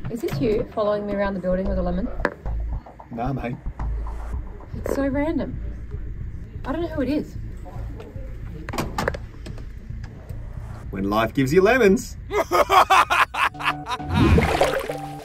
Is this you following me around the building with a lemon? Nah, mate. It's so random. I don't know who it is. When life gives you lemons.